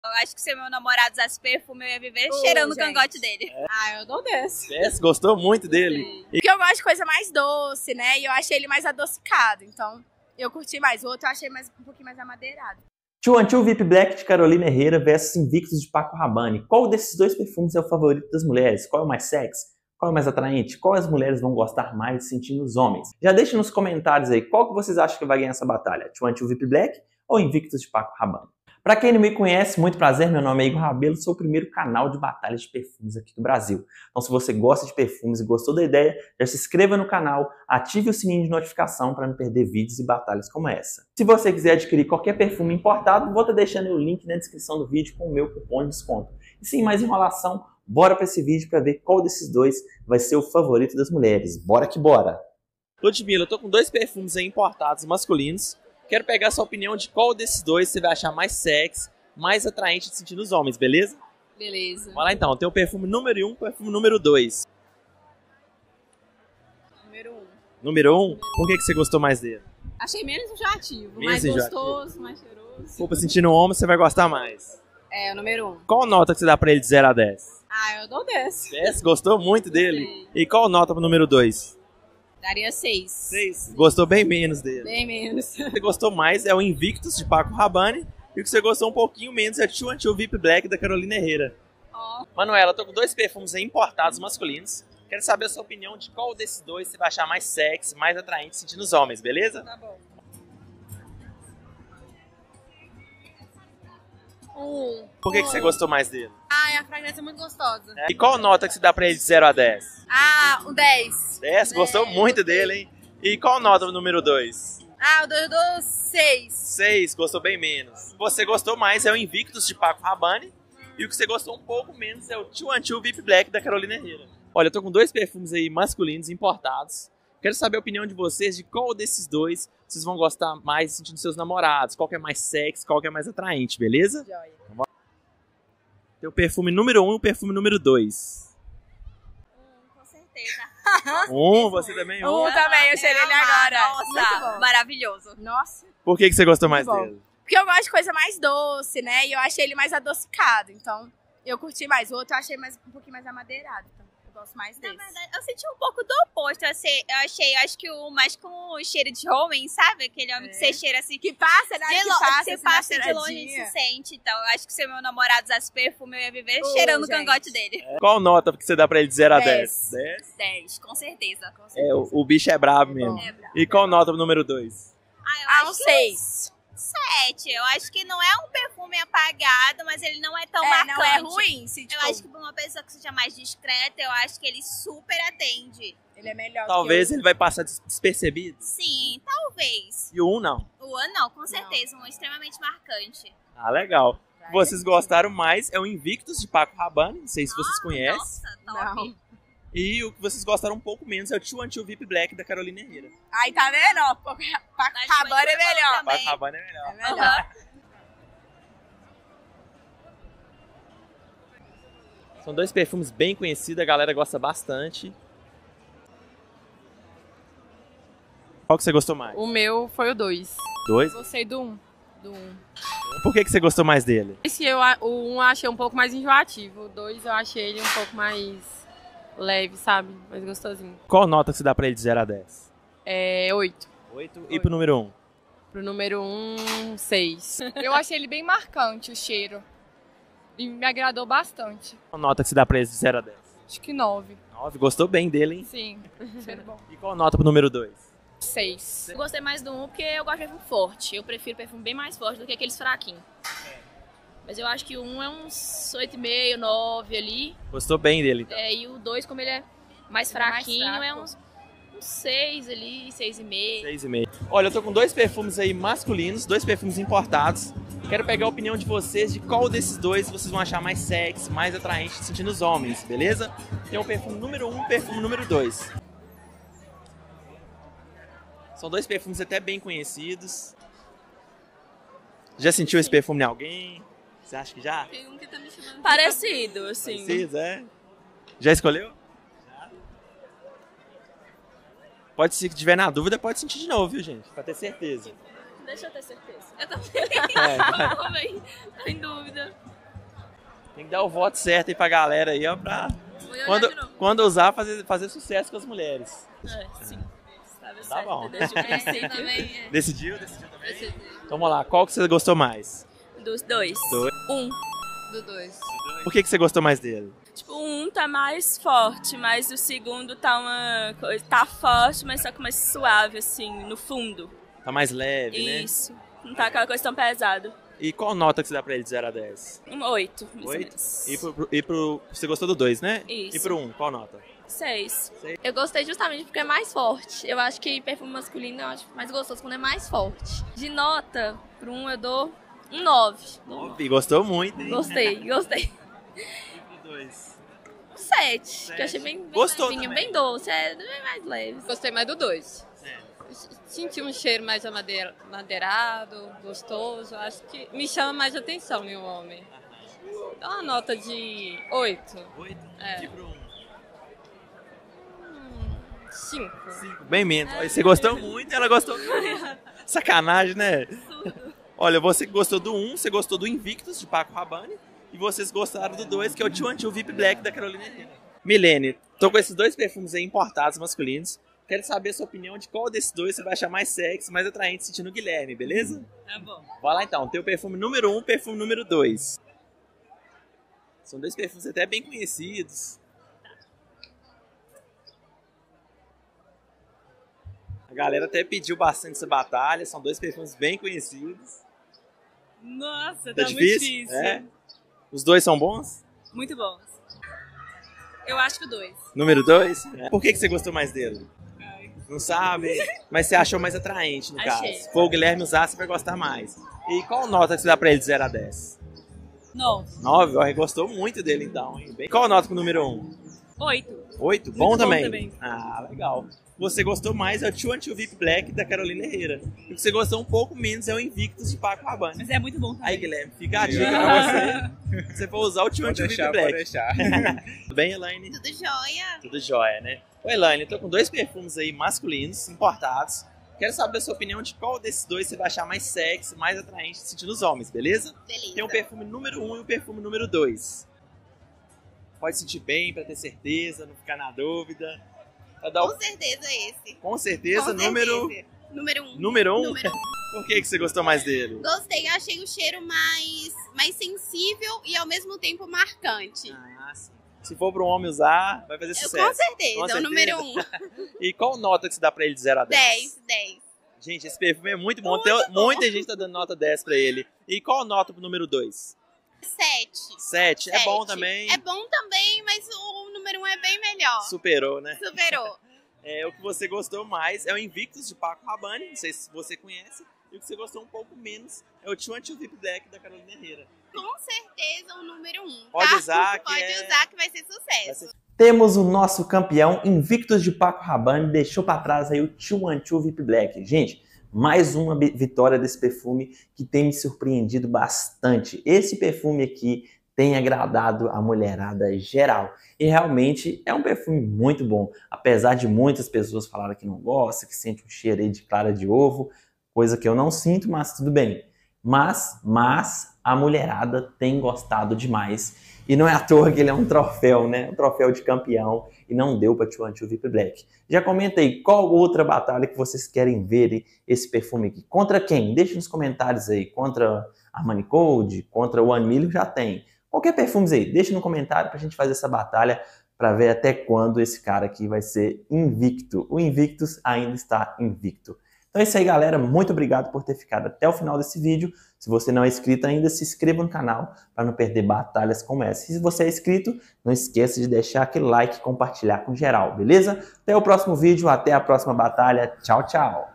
Eu acho que se meu namorado usasse perfume, eu ia viver cheirando o cangote dele. Eu dou 10. 10? Gostou muito dele? Sim. Porque eu gosto de coisa mais doce, né? E eu achei ele mais adocicado. Então, eu curti mais. O outro eu achei um pouquinho mais amadeirado. 212 VIP Black de Carolina Herrera versus Invictus de Paco Rabanne. Qual desses dois perfumes é o favorito das mulheres? Qual é o mais sexy? Qual é o mais atraente? Qual as mulheres vão gostar mais de sentir nos homens? Já deixe nos comentários aí qual que vocês acham que vai ganhar essa batalha. 212 VIP Black ou Invictus de Paco Rabanne? Para quem não me conhece, muito prazer, meu nome é Igor Rabelo, sou o primeiro canal de batalhas de perfumes aqui do Brasil. Então se você gosta de perfumes e gostou da ideia, já se inscreva no canal, ative o sininho de notificação para não perder vídeos e batalhas como essa. Se você quiser adquirir qualquer perfume importado, vou estar deixando o link na descrição do vídeo com o meu cupom de desconto. E sem mais enrolação, bora para esse vídeo para ver qual desses dois vai ser o favorito das mulheres. Bora que bora! Ludmilla, eu tô com dois perfumes aí importados masculinos. Quero pegar sua opinião de qual desses dois você vai achar mais sexy, mais atraente de sentir nos homens, beleza? Beleza. Vamos lá então, tem o perfume número 1 e o perfume número 2. Número 1. Número 1? Por que você gostou mais dele? Achei menos enjoativo. Menos Mais enjoativo. gostoso, mais cheiroso. Se for pra sentir no homem, você vai gostar mais. É, o número 1. Qual nota que você dá pra ele de 0 a 10? Eu dou 10. 10? Gostou muito dele? Sim. E qual nota pro número 2? Daria 6. 6. Gostou bem menos dele. Bem menos. O que você gostou mais é o Invictus de Paco Rabanne. E o que você gostou um pouquinho menos é o 212 VIP Black da Carolina Herrera. Manuela, eu tô com dois perfumes aí importados masculinos. Quero saber a sua opinião de qual desses dois você vai achar mais sexy, mais atraente sentir nos homens, beleza? Tá bom. Por que você gostou mais dele? A fragrância é muito gostosa. E qual nota que você dá pra ele de 0 a 10? Um 10. 10? Gostou muito dele, hein? E qual nota pro número 2? Eu dou 6. 6, gostou bem menos. Você gostou mais é o Invictus de Paco Rabanne. E o que você gostou um pouco menos é o 212 VIP Black da Carolina Herrera. Olha, eu tô com dois perfumes aí masculinos importados. Quero saber a opinião de vocês de qual desses dois vocês vão gostar mais sentindo seus namorados. Qual que é mais sexy, qual que é mais atraente, beleza? Joia. Tem o perfume número 1 e o perfume número 2. Com certeza. Você também? Também, eu cheirei ele agora. Muito Nossa, bom. maravilhoso. Nossa. Por que você gostou mais Muito bom. dele? Porque eu gosto de coisa mais doce, né? E eu achei ele mais adocicado. Então, eu curti mais. O outro eu achei um pouquinho mais amadeirado. Então, eu gosto mais Na desse. verdade, eu senti um pouco do oposto. Eu acho que o mais com o cheiro de homem, sabe? Aquele homem que você cheira assim. Que passa, né? De Que você assim, passa na de longe e cheiradinha. se sente. Então, eu acho que se meu namorado usasse perfume, eu ia viver cheirando o gente. cangote dele. Qual nota que você dá pra ele de 0 a 10? 10. 10, com certeza. É, o bicho é brabo mesmo. É brabo. E qual nota pro número 2? Eu acho Um que 6. 7. Eu acho que não é um perfume apagado, mas ele não é tão marcante. Não é ruim. Se, Eu acho que pra uma pessoa que seja mais discreta, eu acho que ele super atende. ele é melhor Talvez que ele vai passar despercebido. Sim, talvez. E o 1 não. O ano não, com certeza. Um extremamente marcante. Ah, legal. Vai. Vocês gostaram mais é o Invictus de Paco Rabanne. Não sei se vocês conhecem. Nossa, top. Não. E o que vocês gostaram um pouco menos é o 212 VIP Black da Carolina Herrera. Aí tá vendo? Ó, Paco Rabanne é melhor. Também. Paco Rabanne é melhor. É melhor. Aham. São dois perfumes bem conhecidos, a galera gosta bastante. Qual que você gostou mais? O meu foi o 2. 2? Gostei do 1. Do 1. Por que você gostou mais dele? O 1 eu achei um pouco mais enjoativo. O 2 eu achei ele um pouco mais leve, sabe? Mais gostosinho. Qual nota que você dá pra ele de 0 a 10? 8. 8. E pro número 1? Pro número 1, 6. Eu achei ele bem marcante, o cheiro. E me agradou bastante. Qual nota que você dá pra ele de 0 a 10? Acho que 9. 9. Gostou bem dele, hein? Sim, cheiro bom. E qual nota pro número 2? 6. Eu gostei mais do 1 porque eu gosto de perfume forte. Eu prefiro perfume bem mais forte do que aqueles fraquinhos. Mas eu acho que o 1 é uns 8,5, 9 ali. Gostou bem dele, então. E o 2, como ele é mais Ele é mais fraquinho, fraco. é uns 6 ali, 6,5. 6,5. Olha, eu tô com dois perfumes aí masculinos, dois perfumes importados. Quero pegar a opinião de vocês de qual desses dois vocês vão achar mais sexy, mais atraente sentindo os homens, beleza? Tem o perfume número 1 e o perfume número 2. São dois perfumes até bem conhecidos. Já sentiu esse perfume em alguém? Você acha que já? Tem um que tá me chamando. Parecido, assim. Parecido, é? Já escolheu? Pode, se tiver na dúvida, pode sentir de novo, viu, gente? Pra ter certeza. Deixa eu ter certeza. Eu É, vai. também. Tô em dúvida. Tem que dar o voto certo aí pra galera aí, ó, pra quando usar, fazer sucesso com as mulheres. Sim. Tá bom. Desde o princípio também. Decidiu também? Então vamos lá, qual que você gostou mais? Dos dois. Do 2. Por que você gostou mais dele? Tipo, um tá mais forte, mas o segundo tá forte, mas só que mais suave, assim, no fundo. Tá mais leve, né? Isso. Não tá aquela coisa tão pesada. E qual nota que você dá pra ele de 0 a 10? 8, mais ou 8? menos. E pro... Você gostou do 2, né? Isso. E pro 1, qual nota? 6. Eu gostei justamente porque é mais forte. Eu acho que perfume masculino eu acho mais gostoso quando é mais forte. De nota, pro 1 eu dou um 9. 9, gostou muito, hein? Gostei. E pro 2? 7, que eu achei bem Gostou levinho, também. bem doce, é bem mais leve. Gostei mais do 2. É. Senti um cheiro mais amadeirado, gostoso. Acho que me chama mais atenção em um homem. Dá uma nota de 8. 8? É. E pro 1? 5. 5. Bem menos. Você gostou muito e ela gostou muito. Sacanagem, né? Olha, você gostou do 1, você gostou do Invictus de Paco Rabanne e vocês gostaram do 2, que é o 212 VIP Black da Carolina Herrera. Milene, tô com esses dois perfumes aí importados masculinos. Quero saber a sua opinião de qual desses dois você vai achar mais sexy, mais atraente sentindo o Guilherme, beleza? Tá bom. Vai lá então, tem o perfume número 1 e perfume número 2. São dois perfumes até bem conhecidos. A galera até pediu bastante essa batalha, são dois perfumes bem conhecidos. Nossa, Tá muito difícil? difícil. É? Os dois são bons? Muito bons. Eu acho que o 2. Número 2? Por que você gostou mais dele? Não sabe? Mas você achou mais atraente, no Achei. caso. Se for o Guilherme usar, você vai gostar mais. E qual nota que você dá pra ele de 0 a 10? 9. 9? Ó, gostou muito dele então, hein? Qual nota pro número 1? 8. 8? Bom também? Ah, legal. Você gostou mais é o 212 VIP Black da Carolina Herrera. E o que você gostou um pouco menos é o Invictus de Paco Rabanne. Mas é muito bom também. Aí, Guilherme, fica a dica pra você. Se você for usar o 212 VIP Black. Pode deixar. Tudo bem, Elaine? Tudo jóia. Tudo jóia, né? Oi, Elaine, eu tô com dois perfumes aí masculinos, importados. Quero saber a sua opinião de qual desses dois você vai achar mais sexy, mais atraente sentindo os homens, beleza? Beleza. Tem o perfume número 1 e o perfume número 2. Pode sentir bem, pra ter certeza, não ficar na dúvida. Com certeza esse. Com certeza, Com número... certeza. Número 1. Número 1? Número 1. Por que você gostou mais dele? Gostei, achei o cheiro mais sensível e ao mesmo tempo marcante. Ah, sim. Se for para um homem usar, vai fazer sucesso. Com certeza, Com é o número 1. E qual nota que você dá pra ele de 0 a 10? 10. Gente, esse perfume é muito bom. Muita gente tá dando nota 10 pra ele. E qual nota pro número 2? 7. 7. É bom também. É bom também, mas o número 1 é bem melhor. Superou, né? Superou. O que você gostou mais é o Invictus de Paco Rabanne, não sei se você conhece. E o que você gostou um pouco menos é o 212 VIP Black da Carolina Herrera. Com certeza o número 1. Pode tá? usar que Pode usar que vai ser sucesso. Temos o nosso campeão Invictus de Paco Rabanne, deixou para trás aí o 212 VIP Black. Gente, mais uma vitória desse perfume que tem me surpreendido bastante. Esse perfume aqui tem agradado a mulherada geral. E realmente é um perfume muito bom. Apesar de muitas pessoas falarem que não gosta, que sente um cheiro aí de clara de ovo, coisa que eu não sinto, mas tudo bem. Mas a mulherada tem gostado demais. E não é à toa que ele é um troféu, né? Um troféu de campeão. E não deu para 212 VIP Black. Já comenta aí qual outra batalha que vocês querem ver esse perfume aqui. Contra quem? Deixa nos comentários aí. Contra Armani Code, contra o One Million já tem. Qualquer perfume aí, deixa no comentário pra gente fazer essa batalha para ver até quando esse cara aqui vai ser invicto. O Invictus ainda está invicto. Então é isso aí, galera. Muito obrigado por ter ficado até o final desse vídeo. Se você não é inscrito ainda, se inscreva no canal para não perder batalhas como essa. E se você é inscrito, não esqueça de deixar aquele like e compartilhar com geral, beleza? Até o próximo vídeo, até a próxima batalha. Tchau, tchau!